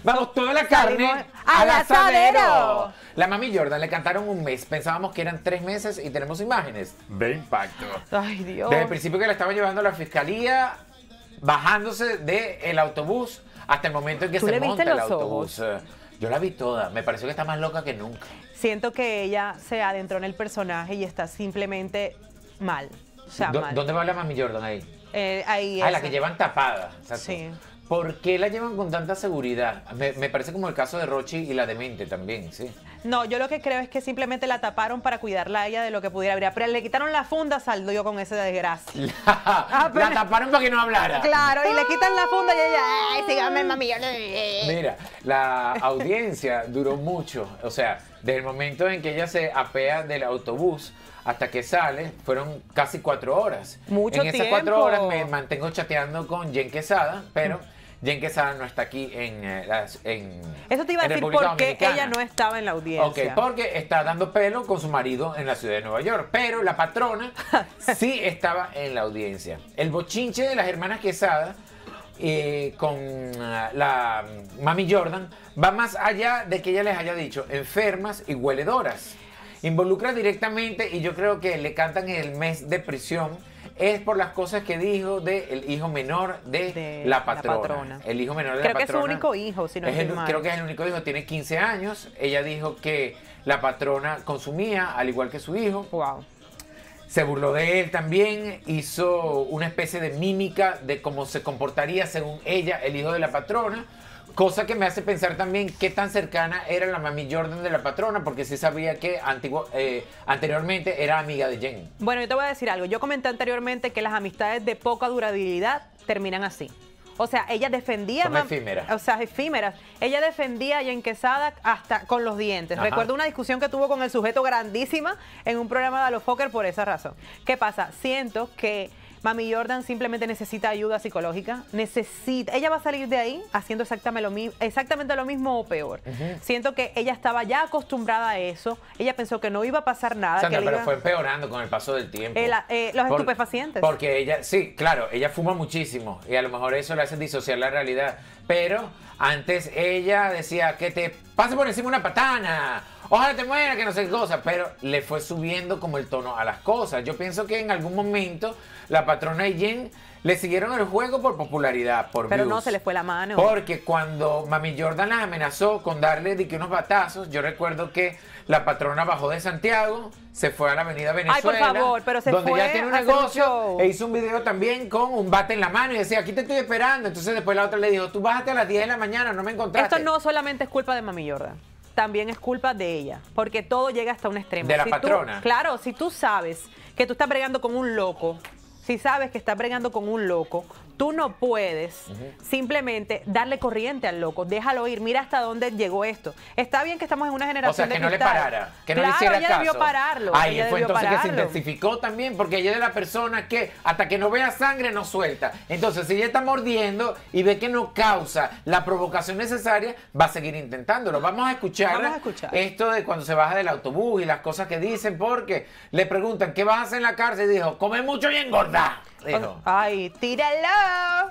Vamos, toda la carne al asadero. La mami Jordan le cantaron un mes. Pensábamos que eran 3 meses y tenemos imágenes de impacto. Ay, Dios. Desde el principio que la estaban llevando a la fiscalía, bajándose del autobús hasta el momento en que se monta el autobús. Yo la vi toda. Me pareció que está más loca que nunca. Siento que ella se adentró en el personaje y está simplemente mal. O sea, mal. ¿Dónde va la mami Jordan ahí? Ahí la que llevan tapada. Exacto. Sí. ¿Por qué la llevan con tanta seguridad? Me parece como el caso de Rochi y la demente también, sí. No, yo lo que creo es que simplemente la taparon para cuidarla a ella de lo que pudiera haber. Pero le quitaron la funda, salió con esa desgracia. La taparon para que no hablara. Claro, y le quitan la funda y ella, ay, síganme, mami. Mira, la audiencia duró mucho. O sea, desde el momento en que ella se apea del autobús hasta que sale, fueron casi 4 horas. Mucho tiempo. En esas 4 horas me mantengo chateando con Jen Quesada, pero Jen Quesada no está aquí en Eso te iba a decir porque ella no estaba en la audiencia. Ok, porque está dando pelo con su marido en la ciudad de Nueva York, pero la patrona sí estaba en la audiencia. El bochinche de las hermanas Quesada con la mami Jordan va más allá de que ella les haya dicho enfermas y hueledoras. Involucra directamente, y yo creo que le cantan el mes de prisión, es por las cosas que dijo del hijo menor de la patrona. El hijo menor de la patrona. Creo que es su único hijo, si no estoy mal. Creo que es el único hijo, tiene 15 años. Ella dijo que la patrona consumía, al igual que su hijo. Wow. Se burló de él también, hizo una especie de mímica de cómo se comportaría según ella, el hijo de la patrona. Cosa que me hace pensar también qué tan cercana era la mami Jordan de la patrona, porque sí sabía que anteriormente era amiga de Jen. Bueno, yo te voy a decir algo. Yo comenté anteriormente que las amistades de poca durabilidad terminan así. O sea, ella defendía... Son efímeras. O sea, efímeras. Ella defendía a Jen Quesada hasta con los dientes. Ajá. Recuerdo una discusión que tuvo con el sujeto grandísima en un programa de Alofoker por esa razón. ¿Qué pasa? Siento que mami Jordan simplemente necesita ayuda psicológica. Ella va a salir de ahí haciendo exactamente lo mismo o peor. Siento que ella estaba ya acostumbrada a eso. Ella pensó que no iba a pasar nada. Sandra, pero fue empeorando con el paso del tiempo. Los estupefacientes. Porque ella, sí, claro, ella fuma muchísimo y a lo mejor eso le hace disociar la realidad. Pero antes ella decía que te pase por encima una patana. Ojalá te muera, que no sé qué cosa, pero le fue subiendo como el tono a las cosas. Yo pienso que en algún momento la patrona y Jen le siguieron el juego por popularidad, por pero views. No se le fue la mano. Porque cuando mami Jordan las amenazó con darle unos batazos, yo recuerdo que la patrona bajó de Santiago, se fue a la avenida Venezuela. Ay, por favor, pero se donde fue ya tiene un negocio, e hizo un video también con un bate en la mano y decía, aquí te estoy esperando. Entonces después la otra le dijo, tú bájate a las 10 de la mañana, no me encontraste. Esto no solamente es culpa de mami Jordan, también es culpa de ella, porque todo llega hasta un extremo. De la patrona. Claro, si tú sabes que tú estás bregando con un loco, si sabes que estás bregando con un loco, tú no puedes simplemente darle corriente al loco, déjalo ir, mira hasta dónde llegó esto. Está bien que estamos en una generación de cristal. O sea, que no le parara, que no le hiciera ella caso. Debió pararlo. Ahí fue entonces que se intensificó también, porque ella es de la persona que hasta que no vea sangre no suelta. Entonces, si ella está mordiendo y ve que no causa la provocación necesaria, va a seguir intentándolo. Vamos a escuchar esto de cuando se baja del autobús y las cosas que dicen, porque le preguntan, ¿qué vas a hacer en la cárcel? Y dijo, come mucho y engordar. Dijo. Ay, tíralo.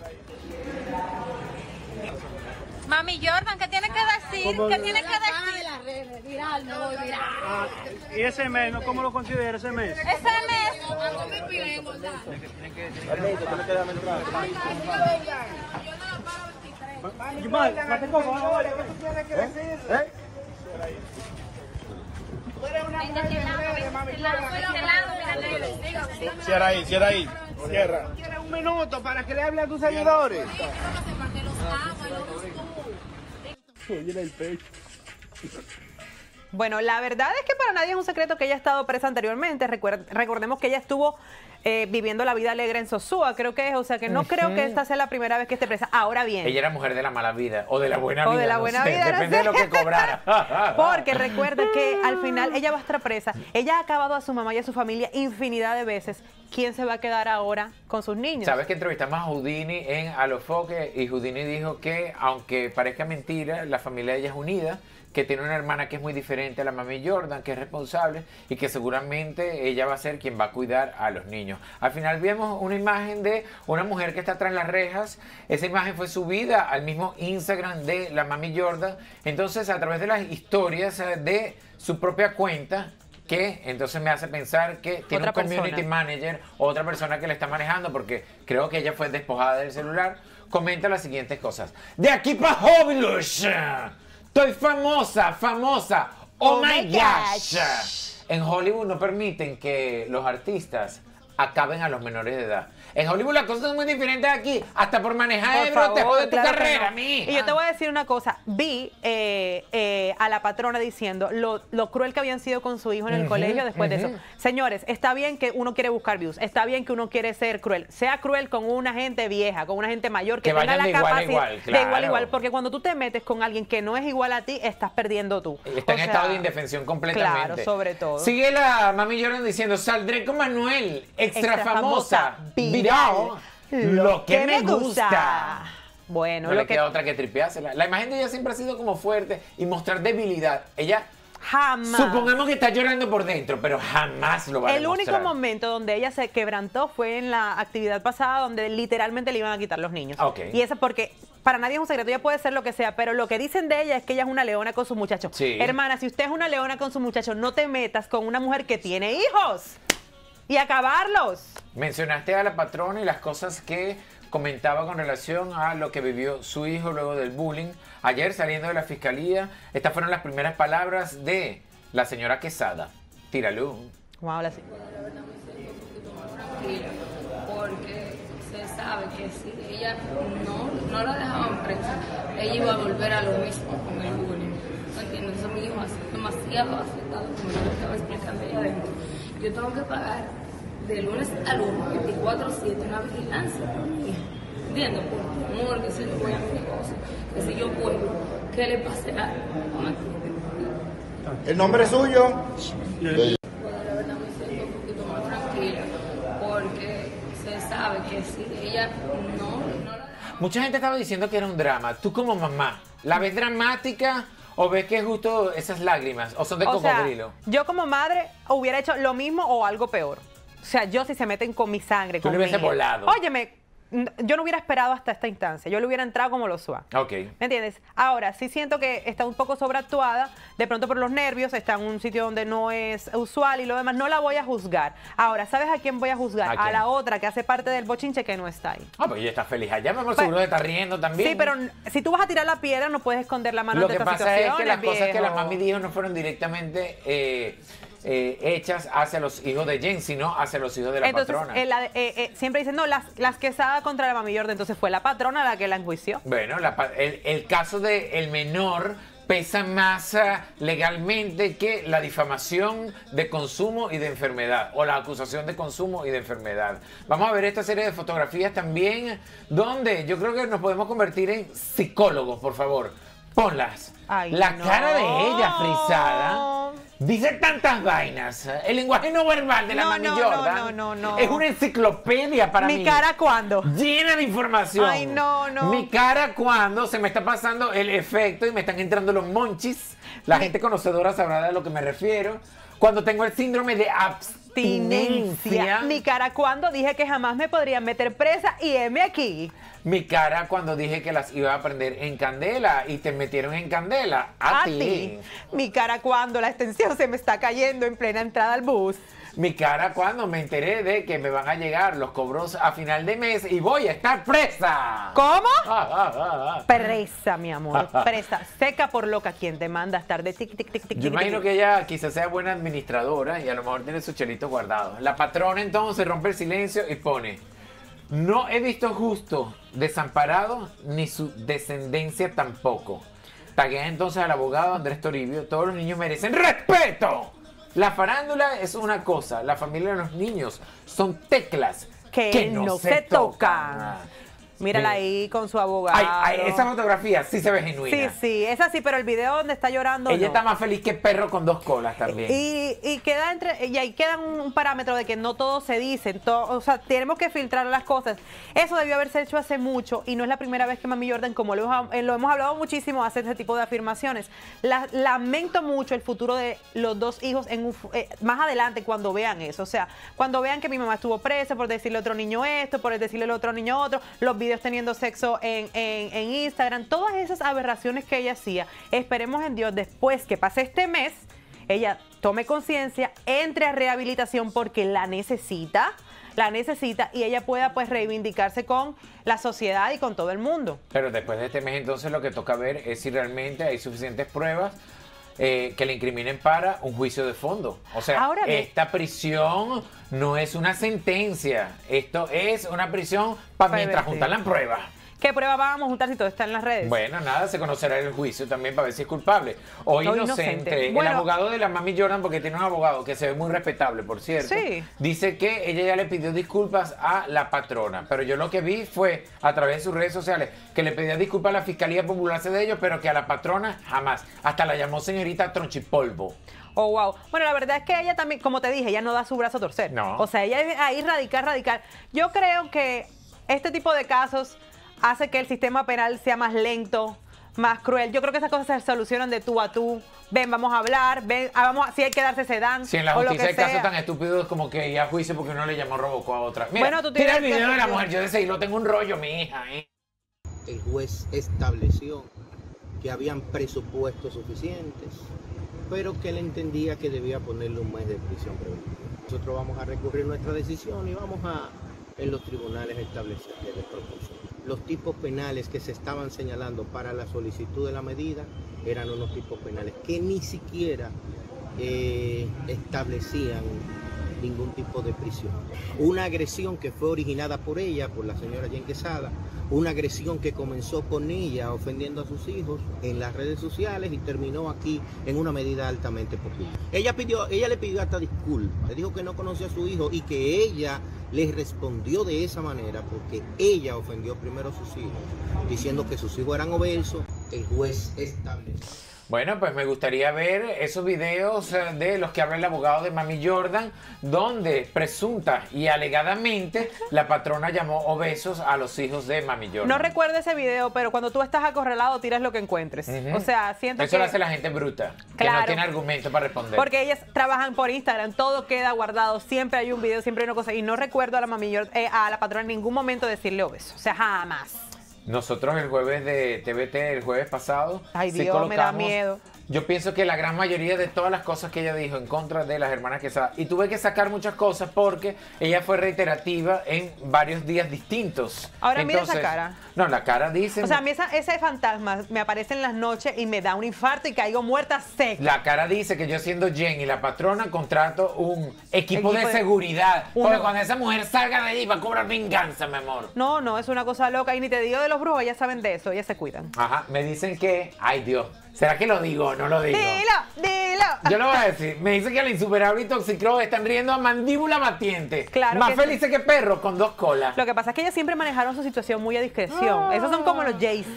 Mami Jordan, ¿qué tiene que decir? ¿Qué tiene que decir? Viral, me voy viral. ¿Y ese mes, cómo lo considera ese mes? Ese mes. Algo me pide engordar. Cierra ahí, cierra ahí. Cierra. ¿Quieres un minuto para que le hable a tus seguidores? Bueno, la verdad es que para nadie es un secreto que ella ha estado presa anteriormente. Recordemos que ella estuvo viviendo la vida alegre en Sosúa, creo que es. O sea, que no creo que esta sea la primera vez que esté presa. Ahora bien. Ella era mujer de la mala vida o de la buena vida. O de la buena vida. Depende de lo que cobrara. Porque recuerda que al final ella va a estar presa. Ella ha acabado a su mamá y a su familia infinidad de veces. ¿Quién se va a quedar ahora con sus niños? ¿Sabes que entrevistamos a Houdini en Alofoque? Y Houdini dijo que, aunque parezca mentira, la familia de ella es unida, que tiene una hermana que es muy diferente a la mami Jordan, que es responsable y que seguramente ella va a ser quien va a cuidar a los niños. niños. Al final vemos una imagen de una mujer que está tras las rejas. Esa imagen fue subida al mismo Instagram de la Mami Jordan. Entonces, a través de las historias de su propia cuenta, que entonces me hace pensar que tiene Otra un community manager, otra persona que le está manejando, porque creo que ella fue despojada del celular. Comenta las siguientes cosas. De aquí para Hobilus. Estoy famosa. Oh my gosh. En Hollywood no permiten que los artistas acaben a los menores de edad. En Hollywood las cosas son muy diferentes aquí. Hasta por manejar Ebro te jode tu carrera, mi hija. Y yo te voy a decir una cosa. Vi a la patrona diciendo lo cruel que habían sido con su hijo en el colegio después de eso. Señores, está bien que uno quiere buscar views. Está bien que uno quiere ser cruel. Sea cruel con una gente vieja, con una gente mayor que tenga la capacidad de igual a igual. Porque cuando tú te metes con alguien que no es igual a ti, estás perdiendo tú. Está en estado de indefensión completamente. Claro, sobre todo. Sigue la Mami Jordan diciendo, saldré con Manuel, extra famosa, viral, lo que me gusta. Bueno, no le queda otra que tripeársela. La imagen de ella siempre ha sido como fuerte y mostrar debilidad. Ella jamás. Supongamos que está llorando por dentro, pero jamás lo va a demostrar. El único momento donde ella se quebrantó fue en la actividad pasada, donde literalmente le iban a quitar los niños. Ok. Y eso porque para nadie es un secreto, ella puede ser lo que sea, pero lo que dicen de ella es que ella es una leona con su muchacho. Sí. Hermana, si usted es una leona con su muchacho, no te metas con una mujer que tiene hijos y acabarlos. Mencionaste a la patrona y las cosas que comentaba con relación a lo que vivió su hijo luego del bullying. Ayer, saliendo de la fiscalía, estas fueron las primeras palabras de la señora Quesada. Tíralo. Wow, la sí. Tranquila, porque se sabe que si ella no la dejaban presa, ella iba a volver a lo mismo con el bullying. ¿Entiendes? Eso mi hijo ha sido demasiado afectado, como yo le estaba explicando allá adentro. Yo tengo que pagar de lunes a lunes, 24/7, una vigilancia por mi hija. ¿Entiendes? Por amor, que si yo voy a mi negocio, que si yo puedo, ¿qué le pase a ¿El nombre es suyo? La verdad me siento un poquito más tranquila, porque se sabe que si ella no la deja. Mucha gente estaba diciendo que era un drama. Tú como mamá, ¿la ves dramática o ves que es justo esas lágrimas? ¿O son de cocodrilo? Yo como madre hubiera hecho lo mismo o algo peor. O sea, yo si se meten con mi sangre, Tú le hubiese volado. Óyeme, yo no hubiera esperado hasta esta instancia. Yo le hubiera entrado como lo suave. Ok. ¿Me entiendes? Ahora, sí siento que está un poco sobreactuada, de pronto por los nervios, está en un sitio donde no es usual y lo demás. No la voy a juzgar. Ahora, ¿sabes a quién voy a juzgar? ¿A quién? A la otra que hace parte del bochinche que no está ahí. Ah, pues ella está feliz allá, mi amor, Pues, seguro que está riendo también. Sí, pero si tú vas a tirar la piedra, no puedes esconder la mano Lo de que estas pasa es que situaciones, las cosas que la viejo. mami dijo no fueron directamente hechas hacia los hijos de Jen, sino hacia los hijos de la Entonces, patrona. siempre dicen, no, las Quesada contra la Mami Jordan. Entonces fue la patrona la que la enjuició. Bueno, el caso del menor pesa más legalmente que la difamación de consumo y de enfermedad, o la acusación de consumo y de enfermedad. Vamos a ver esta serie de fotografías también, donde yo creo que nos podemos convertir en psicólogos, por favor. Ponlas. Ay, la no. cara de ella frisada dice tantas vainas. El lenguaje no verbal de la Mami Jordan no. es una enciclopedia para mí. ¿Mi cara cuándo? Llena de información. Ay, no. Mi cara cuando se me está pasando el efecto y me están entrando los monchis. La gente conocedora sabrá de lo que me refiero. Cuando tengo el síndrome de abstinencia. Mi cara cuando dije que jamás me podrían meter presa y heme aquí. Mi cara cuando dije que las iba a prender en candela y te metieron en candela. A ti. Mi cara cuando la extensión se me está cayendo en plena entrada al bus. Mi cara cuando me enteré de que me van a llegar los cobros a final de mes y voy a estar presa. ¿Cómo? Ah. Presa, mi amor, presa. Seca por loca quien te manda a estar de tic, tic, tic, tic. Yo imagino que ella quizás sea buena administradora y a lo mejor tiene sus chelitos guardados. La patrona entonces rompe el silencio y pone: no he visto justo desamparado ni su descendencia tampoco. Taguea entonces al abogado Andrés Toribio: todos los niños merecen respeto. La farándula es una cosa, la familia de los niños son teclas que no se tocan. Mírala ahí con su abogado. Esa fotografía sí se ve genuina. Sí, es así, pero el video donde está llorando Ella no. está más feliz que perro con 2 colas también. Y ahí queda un parámetro de que no todo se dice, o sea, tenemos que filtrar las cosas. Eso debió haberse hecho hace mucho y no es la primera vez que Mami Jordan, como lo hemos hablado muchísimo, hace ese tipo de afirmaciones. Lamento mucho el futuro de los 2 hijos más adelante cuando vean eso. O sea, cuando vean que mi mamá estuvo presa por decirle a otro niño esto, por decirle al otro niño otro, los videos teniendo sexo en Instagram, todas esas aberraciones que ella hacía. Esperemos en Dios, después que pase este mes, ella tome conciencia, entre a rehabilitación porque la necesita y ella pueda pues reivindicarse con la sociedad y con todo el mundo. Pero después de este mes entonces lo que toca ver es si realmente hay suficientes pruebas que le incriminen para un juicio de fondo. O sea, esta prisión no es una sentencia, esto es una prisión para mientras juntan la prueba. ¿Qué prueba vamos a juntar si todo está en las redes? Bueno, nada, se conocerá el juicio también para ver si es culpable o inocente. Bueno, el abogado de la Mami Jordan, porque tiene un abogado que se ve muy respetable, por cierto, dice que ella ya le pidió disculpas a la patrona, pero yo lo que vi fue a través de sus redes sociales que le pedía disculpas a la Fiscalía por burlarse de ellos, pero que a la patrona jamás. Hasta la llamó señorita Tronchipolvo. Oh, wow. Bueno, la verdad es que ella también, como te dije, ella no da su brazo a torcer. No. O sea, ella es ahí radical. Yo creo que este tipo de casos hace que el sistema penal sea más lento, más cruel. Yo creo que esas cosas se solucionan de tú a tú. Ven, vamos a hablar, si hay que darse sedán. Si en la justicia hay casos tan estúpidos como que ir a juicio porque uno le llamó Robocop a otra. Mira, bueno, tú tira el video de la mujer, yo de seguirlo tengo un rollo, mi hija. El juez estableció que habían presupuestos suficientes, pero que él entendía que debía ponerle un mes de prisión preventiva. Nosotros vamos a recurrir nuestra decisión y vamos a en los tribunales establecer de proporción. Los tipos penales que se estaban señalando para la solicitud de la medida eran unos tipos penales que ni siquiera establecían ningún tipo de prisión. Una agresión que fue originada por ella, por la señora Jen Quesada, una agresión que comenzó con ella ofendiendo a sus hijos en las redes sociales y terminó aquí en una medida altamente popular. Ella le pidió hasta disculpas, le dijo que no conocía a su hijo y que ella le respondió de esa manera porque ella ofendió primero a sus hijos, diciendo que sus hijos eran obesos. El juez estableció. Bueno, pues me gustaría ver esos videos de los que habla el abogado de Mami Jordan, donde presunta y alegadamente la patrona llamó obesos a los hijos de Mami Jordan. No recuerdo ese video, pero cuando tú estás acorralado tiras lo que encuentres. O sea, siento eso que lo hace la gente bruta, que no tiene argumento para responder. Porque ellas trabajan por Instagram, todo queda guardado, siempre hay un video, siempre hay una cosa. Y no recuerdo a la patrona en ningún momento decirle obeso. O sea, jamás. Nosotros el jueves de TVT, el jueves pasado, ay Dios, me da miedo. Yo pienso que la gran mayoría de todas las cosas que ella dijo en contra de las hermanas Quesada, y tuve que sacar muchas cosas porque ella fue reiterativa en varios días distintos. Ahora mira esa cara. No, la cara dice... O sea, a mí ese fantasma me aparece en las noches y me da un infarto y caigo muerta seca. La cara dice que yo siendo Jen y la patrona contrato un equipo de seguridad. Porque cuando esa mujer salga de ahí va a cobrar venganza, mi amor. No, no, es una cosa loca. Y ni te digo de los brujos, ellas saben de eso, ellas se cuidan. Ajá, me dicen que... Ay, Dios. ¿Será que lo digo o no lo digo? Dilo. Yo lo voy a decir. Me dice que el insuperable y Toxicro están riendo a mandíbula batiente. Claro. Más felices que perros con 2 colas. Lo que pasa es que ellos siempre manejaron su situación muy a discreción. Esos son como los Jay-Z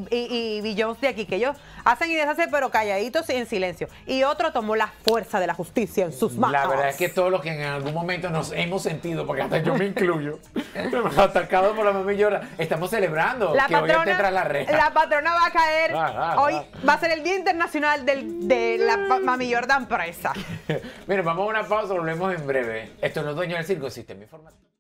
y Beyoncé de aquí, que ellos hacen y deshacen, pero calladitos y en silencio. Y otro tomó la fuerza de la justicia en sus manos. La verdad es que todos los que en algún momento nos hemos sentido, porque hasta yo me incluyo, atacados por la Mami Jordan, estamos celebrando que hoy esté tras la reja. La patrona va a caer. Hoy va a ser el Día Internacional de la Mami Jordan presa. Miren, vamos a una pausa, volvemos en breve. Esto no es Dueño del Circo, Sistema Informativo.